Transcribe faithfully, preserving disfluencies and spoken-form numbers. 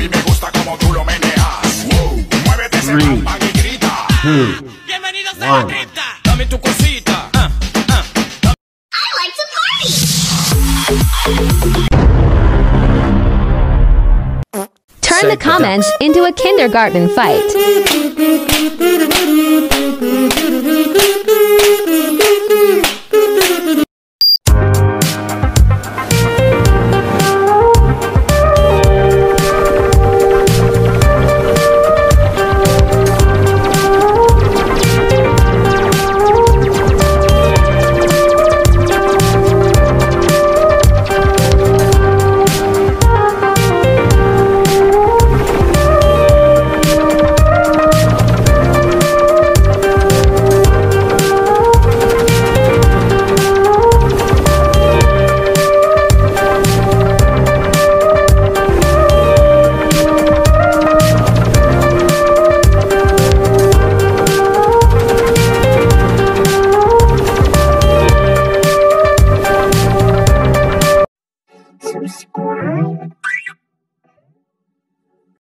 baby, me gusta como tú lo meneas. Wow, muévete ese Three, bam y grita. two, Bienvenidos a la one. cripta. Dame tu cosita. Ah, ah. I like to party! Turn the comments into a kindergarten fight. Subscribe.